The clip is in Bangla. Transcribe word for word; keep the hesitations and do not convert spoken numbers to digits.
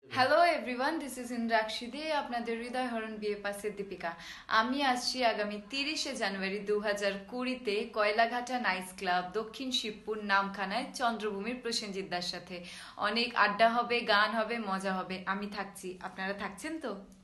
Hello everyone, this is Indrakshi De, আপনাদের হৃদয় হরণ বিয়ে পাশের দীপিকা। আমি আসছি আগামী তিরিশে জানুয়ারি দু হাজার কুড়িতে কয়লাঘাটা নাইস ক্লাব, দক্ষিণ শিবপুর, নামখানায় চন্দ্রভূমির প্রসেনজিৎ দার সাথে। অনেক আড্ডা হবে, গান হবে, মজা হবে। আমি থাকছি, আপনারা থাকছেন তো?